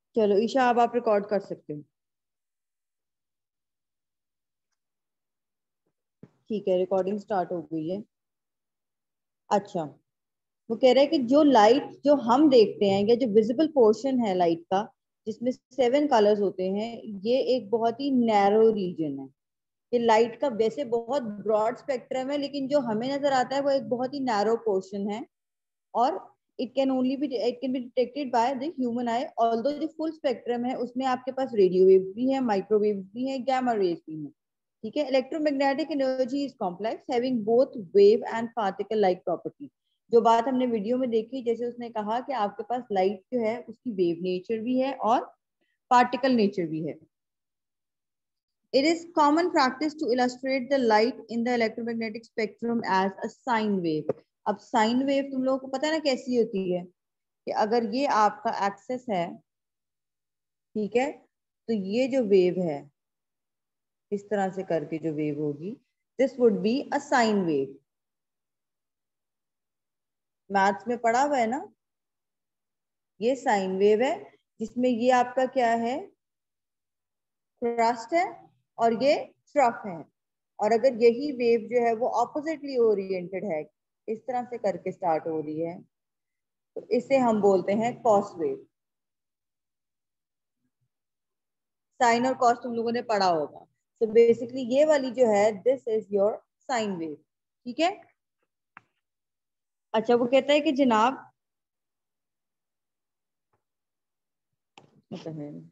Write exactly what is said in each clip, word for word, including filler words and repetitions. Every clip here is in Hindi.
चलो ईशा, अब आप रिकॉर्ड कर सकते हो। ठीक है, रिकॉर्डिंग स्टार्ट हो गई है। अच्छा, वो कह रहे हैं कि जो लाइट जो हम देखते हैं या जो विजिबल पोर्शन है लाइट का, जिसमें सेवन कलर्स होते हैं, ये एक बहुत ही नैरो रीजन है। ये लाइट का वैसे बहुत ब्रॉड स्पेक्ट्रम है, लेकिन जो हमें नजर आता है वो एक बहुत ही नैरो पोर्शन है। और it can only be it can be detected by the human eye, although जो फुल स्पेक्ट्रम है उसमें आपके पास रेडियो वेव भी है, माइक्रोवेव भी है, गैमा रेज भी है। ठीक है। Electromagnetic energy is complex, having both wave and particle like property. जो बात हमने वीडियो में देखी, जैसे उसने कहा कि आपके पास लाइट जो है उसकी वेव नेचर भी है और पार्टिकल नेचर भी है। It is common practice to illustrate the light in the electromagnetic spectrum as a sine wave. अब साइन वेव तुम लोगों को पता है ना कैसी होती है, कि अगर ये आपका एक्सेस है, ठीक है, तो ये जो वेव है इस तरह से करके जो वेव होगी, this would be a sine wave. Maths में पढ़ा हुआ है ना, ये साइन वेव है, जिसमें ये आपका क्या है, थ्रस्ट है, और ये ट्रफ है। और अगर यही वेव जो है वो ऑपोजिटली ओरिएंटेड है, इस तरह से करके स्टार्ट हो रही है, तो इसे हम बोलते हैं कॉस वेव। साइन और कॉस तुम लोगों ने पढ़ा होगा। तो बेसिकली ये वाली जो है, this is your sine wave. ठीक है। अच्छा, वो कहता है कि जनाब, मतलब है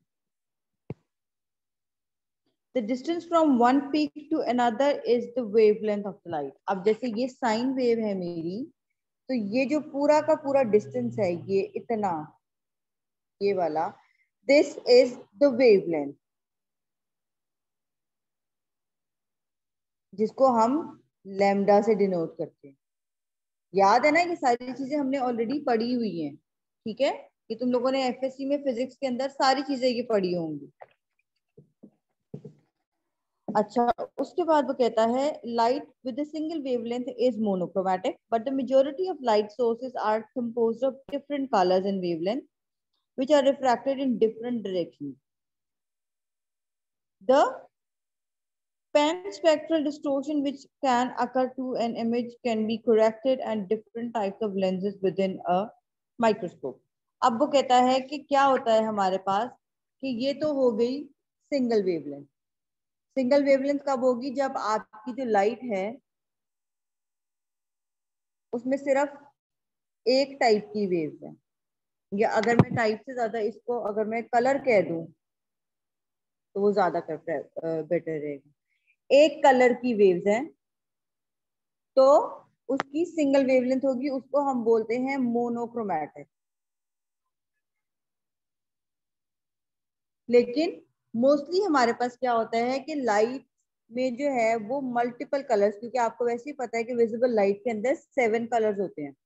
the distance from one peak to another is the wavelength of the light। अब जैसे ये साइन वेव है मेरी, तो ये जो पूरा का पूरा डिस्टेंस है, ये इतना, ये वाला, दिस इज द वेवलेंथ, जिसको हम लैम्डा से डिनोट करते हैं। याद है ना, ये सारी चीजें हमने ऑलरेडी पढ़ी हुई हैं। ठीक है, ये तुम लोगों ने एफएससी में फिजिक्स के अंदर सारी चीजें ये पढ़ी होंगी। अच्छा, उसके बाद वो कहता है light with single wavelength is monochromatic, but the majority of light sources are composed of different colours and wavelength which are refracted in different directions. The pan-spectral distortion which can occur to an image can be corrected and different types of lenses within a microscope. अब वो कहता है कि क्या होता है हमारे पास, कि ये तो हो गई सिंगल वेवलेंथ। सिंगल वेवलेंथ कब होगी, जब आपकी जो लाइट है उसमें सिर्फ एक टाइप की वेव है, या अगर मैं टाइप से ज्यादा इसको अगर मैं कलर कह दूं तो वो ज्यादा बेटर रहेगा। एक कलर की वेव्स हैं तो उसकी सिंगल वेवलेंथ होगी, उसको हम बोलते हैं मोनोक्रोमैटिक। लेकिन मोस्टली हमारे पास क्या होता है कि लाइट में जो है वो मल्टीपल कलर्स, क्योंकि आपको वैसे ही पता है कि विजिबल लाइट के अंदर सेवन कलर्स होते हैं।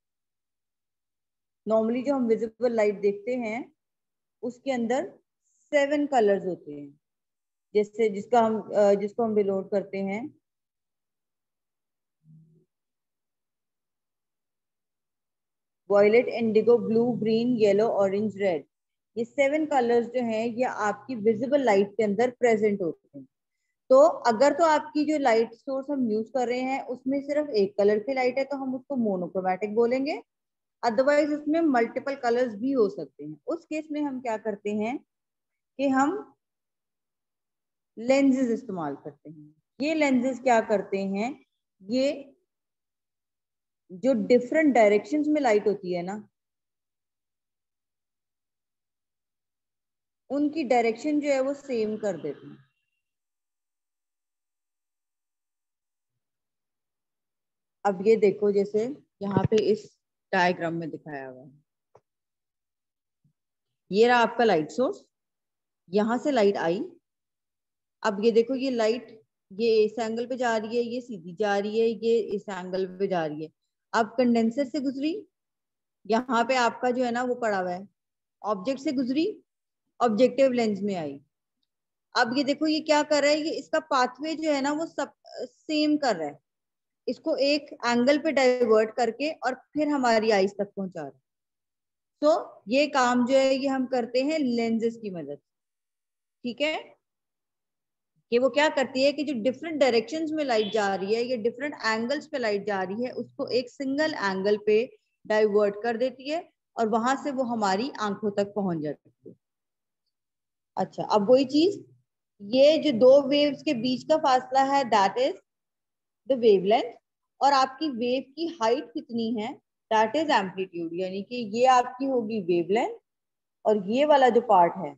नॉर्मली जो हम विजिबल लाइट देखते हैं उसके अंदर सेवन कलर्स होते हैं, जैसे जिसका हम जिसको हम डिनोट करते हैं violet, indigo, blue, green, yellow, orange, red. ये सेवन कलर्स जो हैं ये आपकी विजिबल लाइट के अंदर प्रेजेंट होते हैं। तो अगर तो आपकी जो लाइट सोर्स हम यूज कर रहे हैं उसमें सिर्फ एक कलर की लाइट है तो हम उसको मोनोक्रोमैटिक बोलेंगे। अदरवाइज उसमें मल्टीपल कलर्स भी हो सकते हैं। उस केस में हम क्या करते हैं कि हम लेंजेस इस्तेमाल करते हैं। ये लेंजेस क्या करते हैं, ये जो डिफरेंट डायरेक्शंस में लाइट होती है ना, उनकी डायरेक्शन जो है वो सेम कर देते हैं। अब ये देखो, जैसे यहाँ पे इस डायग्राम में दिखाया हुआ है, ये रहा आपका लाइट सोर्स, यहां से लाइट आई। अब ये देखो, ये लाइट ये इस एंगल पे जा रही है, ये सीधी जा रही है, ये इस एंगल पे जा रही है। अब कंडेंसर से गुजरी, यहाँ पे आपका जो है ना वो पड़ा हुआ है, ऑब्जेक्ट से गुजरी, ऑब्जेक्टिव लेंस में आई। अब ये देखो ये क्या कर रहा है, ये इसका पाथवे जो है ना वो सब सेम कर रहा है, इसको एक एंगल पे डाइवर्ट करके और फिर हमारी आईज तक पहुंचा रहा है। तो ये काम जो है ये हम करते हैं लेंसेज की मदद, ठीक है, कि वो क्या करती है कि जो डिफरेंट डायरेक्शंस में लाइट जा रही है या डिफरेंट एंगल्स पे लाइट जा रही है उसको एक सिंगल एंगल पे डाइवर्ट कर देती है और वहां से वो हमारी आंखों तक पहुंच जाती है। अच्छा, अब वही चीज, ये जो दो वेव्स के बीच का फासला है दैट इज द वेवलेंथ, और आपकी वेव की हाइट कितनी है दैट इज एम्पलीट्यूड, यानी कि ये आपकी होगी वेवलेंथ और ये वाला जो पार्ट है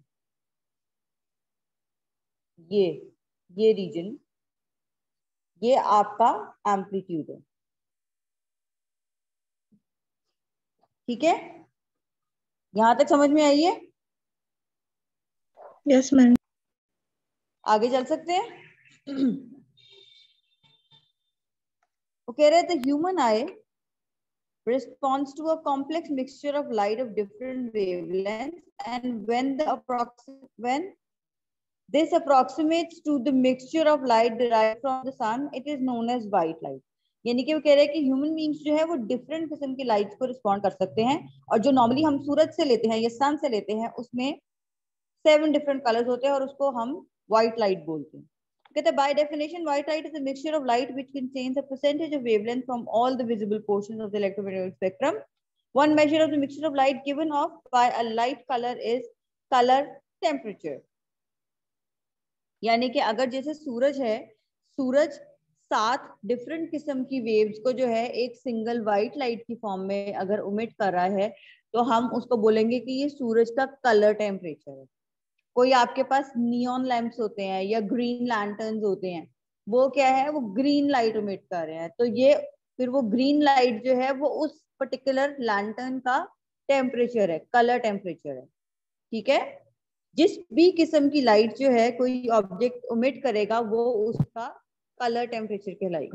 ये ये रीजन ये आपका एम्पलीट्यूड है, ठीक है, यहां तक समझ में आई है? Yes ma'am. आगे चल सकते हैं। वो कह रहे थे human eye responds to a complex mixture of light of different wavelengths, and when the approximate when this approximates to the mixture of light derived from the sun, it is known as white light. यानी कि वो कह रहे हैं कि ह्यूमन बींग्स जो है वो डिफरेंट किस्म की लाइट्स को रिस्पॉन्ड कर सकते हैं, और जो नॉर्मली हम सूरज से लेते हैं या सन से लेते हैं उसमें सेवन डिफरेंट कलर्स होते हैं और उसको हम व्हाइट लाइट बोलते हैं। कहते हैं by definition white light is a mixture of light which contains a percentage of wavelength from all the visible portions of the electromagnetic spectrum. One measure of the mixture of light given off by a light colour is colour temperature. यानी कि अगर जैसे सूरज है, सूरज सात डिफरेंट किस्म की वेव्स को जो है एक सिंगल व्हाइट लाइट की फॉर्म में अगर उमिट कर रहा है तो हम उसको बोलेंगे कि ये सूरज का कलर टेम्परेचर है। कोई आपके पास नियॉन लैंप्स होते हैं या ग्रीन लैंटर्न्स होते हैं, वो क्या है, वो ग्रीन लाइट इमिट कर रहे हैं, तो ये फिर वो ग्रीन लाइट जो है वो उस पर्टिकुलर लैंटर्न का टेम्परेचर है, कलर टेम्परेचर है, ठीक है। जिस भी किस्म की लाइट जो है कोई ऑब्जेक्ट इमिट करेगा वो उसका कलर टेम्परेचर कहलाएगी।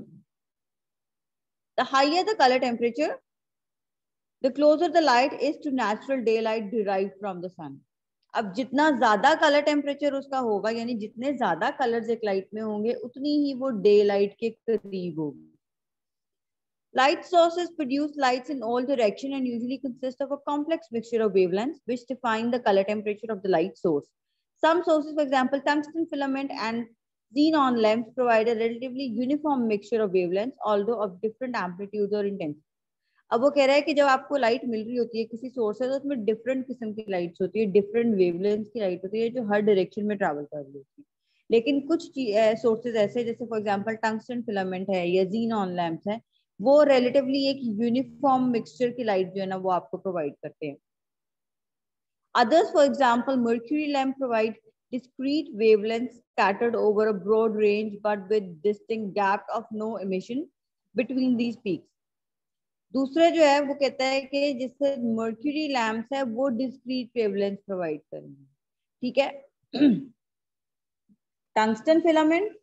The higher the colour temperature the closer the light is to natural daylight derived from the sun. अब जितना ज्यादा कलर टेम्परेचर उसका होगा, यानी जितने ज्यादा कलर्स एक लाइट में होंगे उतनी ही वो डे लाइट के करीब होगी। Light sources produce lights in all directions and usually consist of a complex mixture of wavelengths which define the color temperature of the light source. Some sources, for example, tungsten filament and xenon lamps, provide a relatively uniform mixture of wavelengths, although of different amplitudes or intensity. अब वो कह रहा है कि जब आपको लाइट मिल रही होती है किसी सोर्स से तो उसमें डिफरेंट किस्म की लाइट्स होती है, डिफरेंट वेवलेंथ की लाइट होती है जो हर डायरेक्शन में ट्रैवल कर रही होती है। लेकिन कुछ सोर्सेज ऐसे जैसे फॉर एग्जांपल टंगस्टन फिलामेंट है या xenon लैंप्स है, वो रिलेटिवली एक यूनिफॉर्म मिक्सचर की लाइट जो है ना वो आपको प्रोवाइड करते हैं। Others, for example, mercury lamp provide discrete wavelengths scattered over a broad range but with distinct gap of no emission between these peaks. दूसरे जो है वो कहता है कि जिससे मर्क्यूरी लैंप्स है वो डिस्क्रीट वेवलेंथ प्रोवाइड करेंगे, ठीक है। टंगस्टन फिलामेंट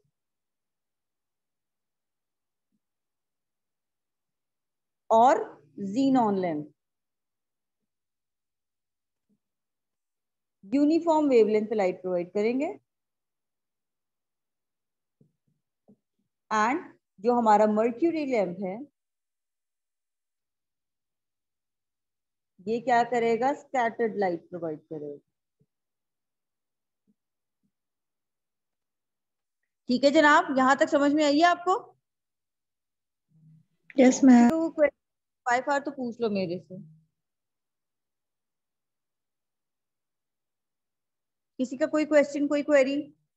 और xenon लैंप यूनिफॉर्म वेवलेंथ पे लाइट प्रोवाइड करेंगे, एंड जो हमारा मर्क्यूरी लैंप है ये क्या करेगा, स्कैटर्ड लाइट प्रोवाइड करेगा, ठीक है जनाब, यहां तक समझ में आई है आपको? Yes ma'am. फाइव आर तो पूछ लो मेरे से, किसी का कोई क्वेश्चन कोई क्वेरी?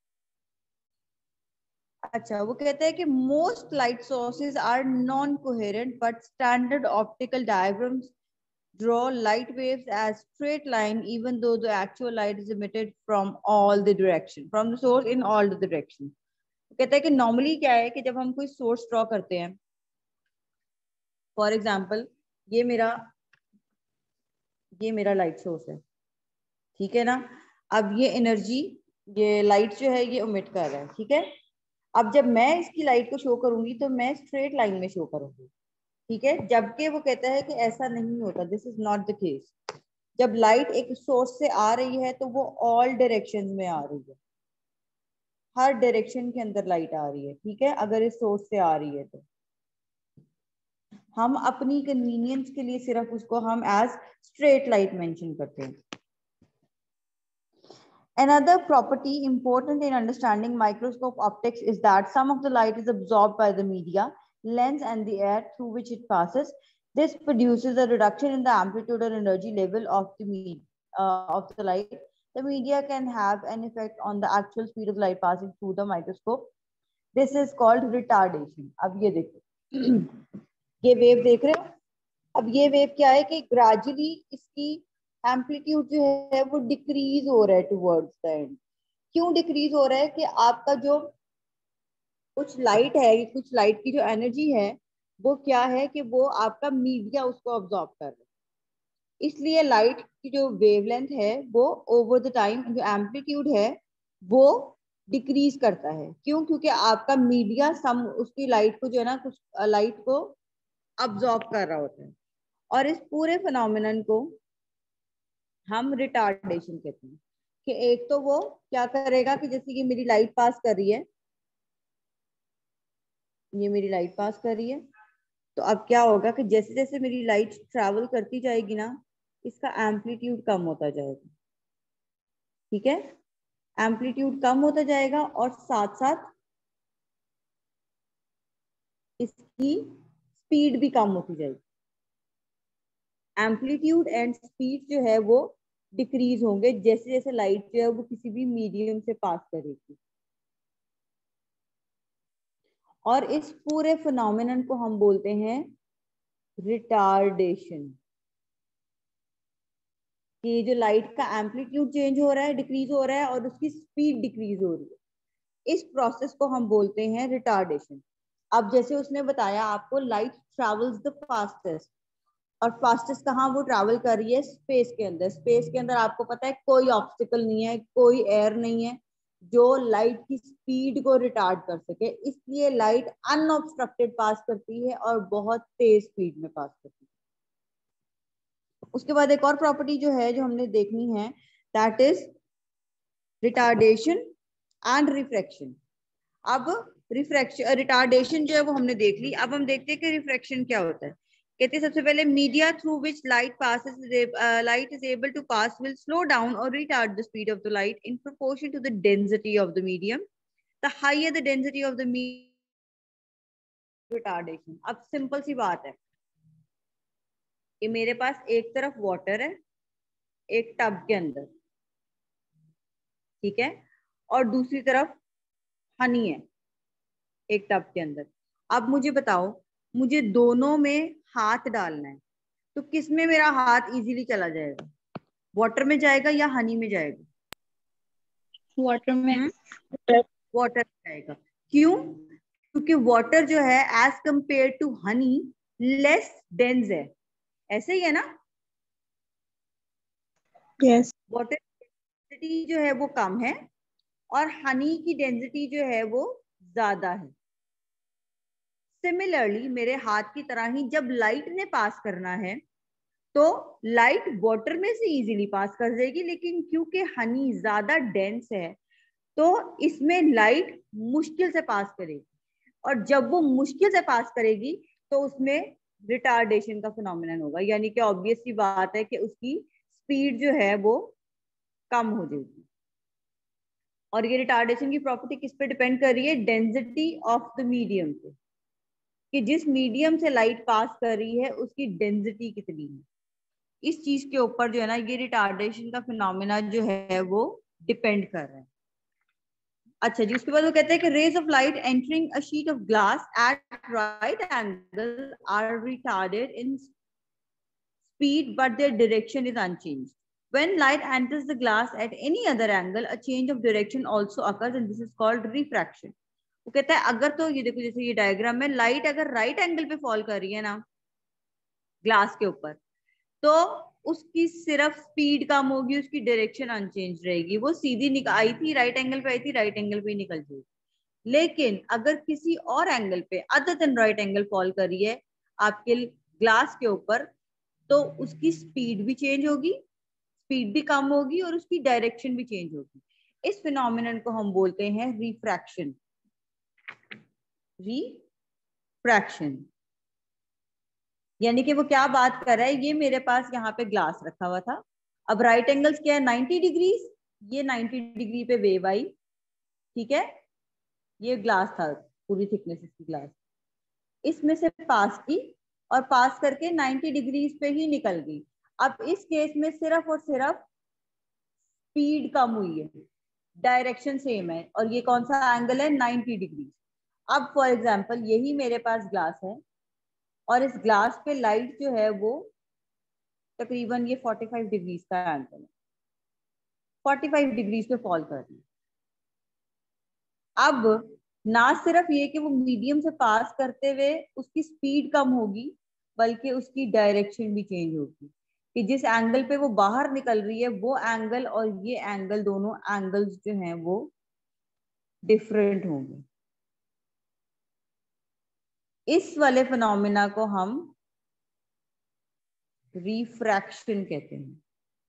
अच्छा, वो कहते हैं कि most light sources are non coherent but standard optical diagrams draw light waves as straight line even though the actual light is emitted from all the direction from the source in all the direction. कहता है कि नॉर्मली क्या है कि जब हम कोई सोर्स ड्रॉ करते हैं, फॉर एग्जांपल ये मेरा ये मेरा लाइट सोर्स है, ठीक है ना। अब ये एनर्जी ये लाइट जो है ये इमिट कर रहा है, ठीक है। अब जब मैं इसकी लाइट को शो करूंगी तो मैं स्ट्रेट लाइन में शो करूंगी, ठीक है, जबकि वो कहता है कि ऐसा नहीं होता, this is not the case. जब लाइट एक सोर्स से आ रही है तो वो ऑल डायरेक्शंस में आ रही है, हर डायरेक्शन के अंदर लाइट आ रही है, ठीक है, अगर इस सोर्स से आ रही है तो। हम अपनी कन्वीनियंस के लिए सिर्फ उसको हम एज स्ट्रेट लाइट मेंशन करते हैं. Another property important in understanding microscope optics is that some of the light is absorbed by the media, lens and the air through which it passes. This produces a reduction in the amplitude or energy level of the med uh, of the light. The media can have an effect on the actual speed of light passing through the microscope. This is called retardation. अब ये देखो, ये वेव देख रहे हो. अब ये वेव क्या है कि ग्रेजुअली इसकी एम्पलीट्यूड जो है वो डिक्रीज हो रहा है टुवर्ड्स द एंड. क्यों डिक्रीज हो रहा है कि आपका जो कुछ लाइट है, कुछ लाइट की जो एनर्जी है वो क्या है कि वो आपका मीडिया उसको ऑब्जॉर्ब कर रहा है. इसलिए लाइट की जो वेवलेंथ है वो ओवर द टाइम जो एम्पलीट्यूड है वो डिक्रीज करता है. क्यों? क्योंकि आपका मीडिया सम उसकी लाइट को जो है ना कुछ लाइट को अब्जॉर्ब कर रहा होता है. और इस पूरे फिनोमिनन को हम रिटार्डेशन कहते हैं. कि एक तो वो क्या करेगा कि जैसे कि मेरी लाइट पास कर रही है, ये मेरी लाइट पास कर रही है, तो अब क्या होगा कि जैसे जैसे मेरी लाइट ट्रैवल करती जाएगी ना, इसका एम्पलीट्यूड कम होता जाएगा. ठीक है, एम्पलीट्यूड कम होता जाएगा और साथ साथ इसकी स्पीड भी कम होती जाएगी. एम्पलीट्यूड एंड स्पीड जो है वो डिक्रीज होंगे जैसे जैसे लाइट जो है वो किसी भी मीडियम से पास करेगी. और इस पूरे फिनोमिनन को हम बोलते हैं रिटार्डेशन. कि जो लाइट का एम्पलीट्यूड चेंज हो रहा है, डिक्रीज हो रहा है और उसकी स्पीड डिक्रीज हो रही है, इस प्रोसेस को हम बोलते हैं रिटार्डेशन. अब जैसे उसने बताया आपको लाइट ट्रेवल्स द फास्टेस्ट, और फास्टेस्ट कहाँ वो ट्रैवल कर रही है? स्पेस के अंदर. स्पेस के अंदर आपको पता है कोई ऑब्स्टिकल नहीं है, कोई एयर नहीं है जो लाइट की स्पीड को रिटार्ड कर सके. इसलिए लाइट अनऑब्स्ट्रक्टेड पास करती है और बहुत तेज स्पीड में पास करती है. उसके बाद एक और प्रॉपर्टी जो है जो हमने देखनी है, that is retardation and refraction. अब रिफ्रैक्शन रिटार्डेशन जो है वो हमने देख ली. अब हम देखते हैं कि रिफ्रैक्शन क्या होता है. कहते हैं सबसे पहले media through which light passes light is able to pass will slow down और retard the speed of the light in proportion to the density of the medium. The higher the density of the retardation. अब सिंपल सी बात है कि मेरे पास एक तरफ वाटर है एक टब के अंदर, ठीक है, और दूसरी तरफ हनी है एक टब के अंदर. अब मुझे बताओ, मुझे दोनों में हाथ डालना है, तो किस में मेरा हाथ इजीली चला जाएगा? वाटर में जाएगा या हनी में जाएगा? वाटर में. वाटर में जाएगा. क्यों? क्योंकि वाटर जो है as compare to honey less dense है. ऐसे ही है ना? यस. वाटर डेंसिटी जो है वो कम है और हनी की डेंसिटी जो है वो ज्यादा है. सिमिलरली मेरे हाथ की तरह ही जब लाइट ने पास करना है तो लाइट वाटर में से इजीली पास कर जाएगी, लेकिन क्योंकि हनी ज्यादा डेंस है तो इसमें लाइट मुश्किल से पास करेगी. और जब वो मुश्किल से पास करेगी तो उसमें रिटार्डेशन का फिनोमिनन होगा. यानी कि ऑब्वियस सी बात है कि उसकी स्पीड जो है वो कम हो जाएगी. और ये रिटार्डेशन की प्रॉपर्टी किस पे डिपेंड कर रही है? डेंसिटी ऑफ द मीडियम पे, कि जिस मीडियम से लाइट पास कर रही है उसकी डेंसिटी कितनी है. इस चीज के ऊपर जो है ना ये रिटार्डेशन का फिनोमिना जो है वो डिपेंड कर रहा है. अच्छा जी, उसके बाद वो कहते हैं कि rays of light entering a sheet of glass at right angle are retarded in speed but their direction is unchanged. When light enters the glass at any other angle, a change of direction also occurs and this is called refraction. वो कहता है अगर तो ये देखो जैसे ये डायग्राम में लाइट अगर राइट एंगल पे फॉल कर रही है ना ग्लास के ऊपर, तो उसकी सिर्फ स्पीड कम होगी, उसकी डायरेक्शन अनचेंज रहेगी. वो सीधी निकल आई थी राइट एंगल पे आई थी, राइट एंगल पे ही निकल जाएगी. लेकिन अगर किसी और एंगल पे other than right angle fall कर रही है आपके ग्लास के ऊपर, तो उसकी स्पीड भी चेंज होगी, स्पीड भी कम होगी और उसकी डायरेक्शन भी चेंज होगी. इस फिनोमिनन को हम बोलते हैं रिफ्रैक्शन. रिफ्रैक्शन. यानी कि वो क्या बात कर रहा है, ये मेरे पास यहाँ पे ग्लास रखा हुआ था, अब राइट एंगल्स क्या है नाइन्टी डिग्रीज, ये नाइन्टी डिग्री पे वेव आई, ठीक है, ये ग्लास था पूरी थिकनेस इसकी ग्लास, इसमें से पास की और पास करके नाइन्टी डिग्रीज पे ही निकल गई। अब इस केस में सिर्फ और सिर्फ स्पीड कम हुई है, डायरेक्शन सेम है, और ये कौन सा एंगल है नाइन्टी डिग्री। अब फॉर एग्जांपल यही मेरे पास ग्लास है और इस ग्लास पे लाइट जो है वो तकरीबन ये पैंतालीस डिग्रीज का एंगल है, पैंतालीस डिग्रीज पे फॉल कर रही है। अब ना सिर्फ ये कि वो मीडियम से पास करते हुए उसकी स्पीड कम होगी, बल्कि उसकी डायरेक्शन भी चेंज होगी, कि जिस एंगल पे वो बाहर निकल रही है वो एंगल और ये एंगल, दोनों एंगल्स जो हैं वो डिफरेंट होंगे। इस वाले फिनोमिना को हम रिफ्रैक्शन कहते हैं।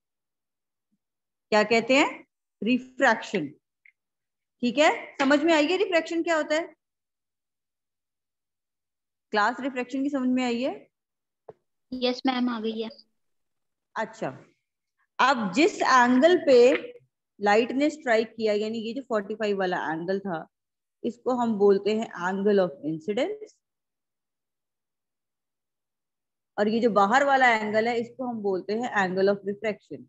क्या कहते हैं? रिफ्रैक्शन। ठीक है, समझ में आई है रिफ्रैक्शन क्या होता है? क्लास रिफ्रैक्शन की समझ में आई है? यस मैम, आ गई है। अच्छा, अब जिस एंगल पे लाइट ने स्ट्राइक किया, यानी ये जो पैंतालीस वाला एंगल था, इसको हम बोलते हैं एंगल ऑफ इंसिडेंस, और ये जो बाहर वाला एंगल है इसको हम बोलते हैं एंगल ऑफ रिफ्रैक्शन।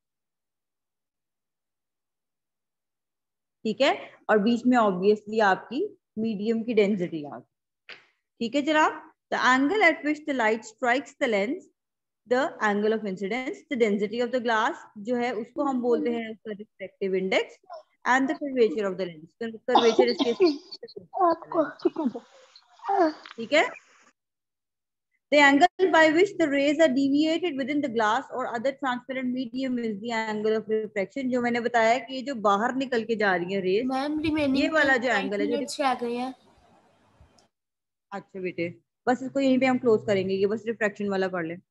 ठीक है, और बीच में ऑब्वियसली आपकी मीडियम की डेंसिटी आ गई। ठीक है जनाब, the angle at which the light strikes the lens, the angle of incidence, the density of the glass जो है उसको हम बोलते हैं उसका refractive index, and the curvature of the lens, curvature इसके, ठीक है, the angle by which the rays are deviated within the glass or other transparent medium is the angle of refraction। जो मैंने बताया कि ये जो बाहर निकल के जा रही है रेज, मैम रिमेनिंग ये वाला जो एंगल है जो, रह गए हैं। अच्छा बेटे बस इसको यहीं पे हम क्लोज करेंगे, ये बस रिफ्रैक्शन वाला पढ़ लें।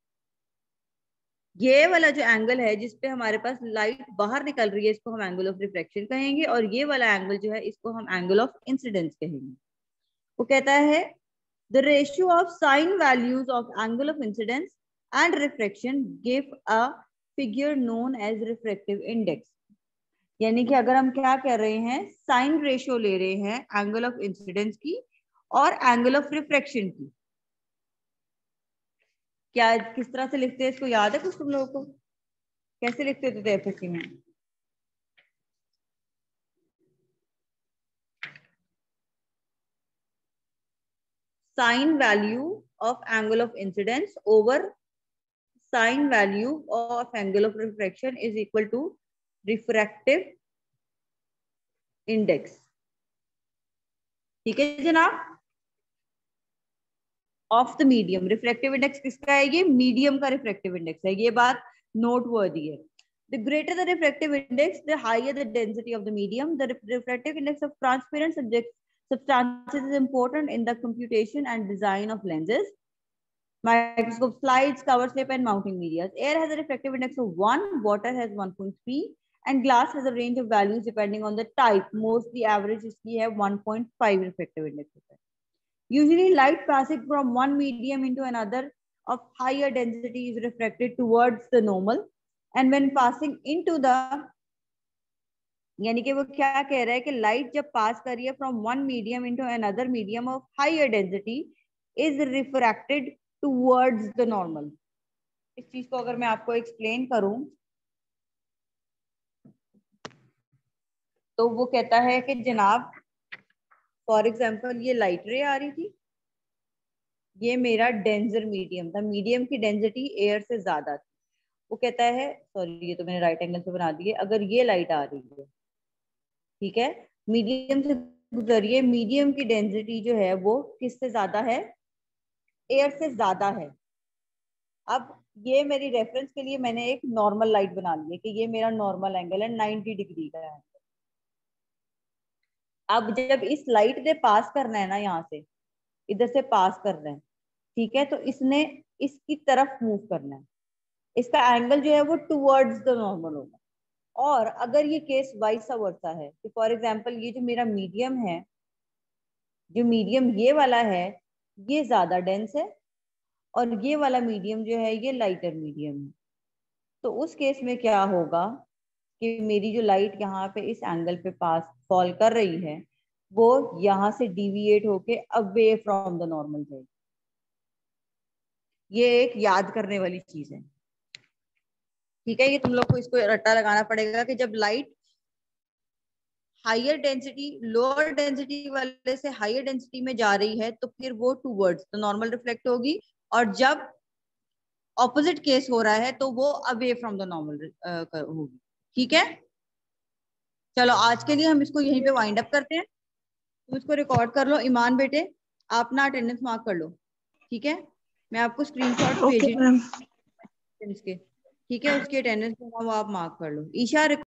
ये वाला जो एंगल है जिसपे हमारे पास लाइट बाहर निकल रही है इसको हम एंगल ऑफ रिफ्रैक्शन कहेंगे, और ये वाला एंगल जो है इसको हम एंगल ऑफ इंसिडेंस कहेंगे। वो कहता है the ratio of sine values of angle of incidence and refraction give a figure known as refractive index। यानी कि अगर हम क्या कर रहे हैं, साइन रेशियो ले रहे हैं एंगल ऑफ इंसिडेंस की और एंगल ऑफ रिफ्रैक्शन की। क्या किस तरह से लिखते हैं इसको याद है कुछ तुम लोगों को? कैसे लिखते थे एफएससी में? Sine value of angle of incidence over sine value of angle of refraction is equal to refractive index. ठीक है जनाब, of the medium. Refractive index किसका है? ये मीडियम का रिफ्रैक्टिव इंडेक्स है, ये बात नोट वर्दी है। The greater the refractive index, the higher the density of the medium. The refractive index of transparent subject substances is important in the computation and design of lenses, microscope slides, cover slip, and mounting media. Air has a refractive index of one, water has one point three, and glass has a range of values depending on the type. Mostly average इसकी है one point five refractive index. Usually, light passing from one medium into another of higher density is refracted towards the normal, and when passing into the, यानी कि वो क्या कह रहा है कि लाइट जब पास कर रही है from one medium into another medium of higher density is refracted towards the normal. इस चीज को अगर मैं आपको एक्सप्लेन करूं तो वो कहता है कि जनाब फॉर एग्जांपल ये लाइट रे आ रही थी, ये मेरा डेंजर मीडियम था, मीडियम की डेंसिटी एयर से ज्यादा थी। वो कहता है, सॉरी ये तो मैंने राइट एंगल से बना दिए, अगर ये लाइट आ रही है, ठीक है, मीडियम से गुजरिए, मीडियम की डेंसिटी जो है वो किससे ज्यादा है? एयर से ज्यादा है। अब ये मेरी रेफरेंस के लिए मैंने एक नॉर्मल लाइट बना ली है कि ये मेरा नॉर्मल एंगल है, नाइन्टी डिग्री का है। अब जब इस लाइट ने पास करना है ना, यहाँ से इधर से पास करना है, ठीक है, तो इसने इसकी तरफ मूव करना है, इसका एंगल जो है वो टुवर्ड्स द नॉर्मल होगा। और अगर ये केस वाइस वर्सा है कि फॉर एग्जांपल ये जो मेरा मीडियम है, जो मीडियम ये वाला है, ये ज्यादा डेंस है, और ये वाला मीडियम जो है ये लाइटर मीडियम है। तो उस केस में क्या होगा कि मेरी जो लाइट यहाँ पे इस एंगल पे पास फॉल कर रही है वो यहाँ से डिविएट होके अवे फ्रॉम द नॉर्मल जाएगी। ये एक याद करने वाली चीज है, ठीक है। ये तुम लोग को इसको रट्टा लगाना पड़ेगा कि जब light higher density lower density वाले से हायर डेंसिटी में जा रही है तो फिर वो टूवर्ड्स द नॉर्मल रिफ्लेक्ट होगी, और जब ऑपोजिट केस हो रहा है तो वो अवे फ्रॉम द नॉर्मल होगी, ठीक है। चलो आज के लिए हम इसको यहीं पे वाइंड अप करते हैं। तुम इसको रिकॉर्ड कर लो। ईमान बेटे आप ना अटेंडेंस मार्क कर लो, ठीक है। मैं आपको स्क्रीनशॉट भेज रही हूँ इसके, ठीक है। उसकी अटेंडेंस वो आप मार्क कर लो। ईशा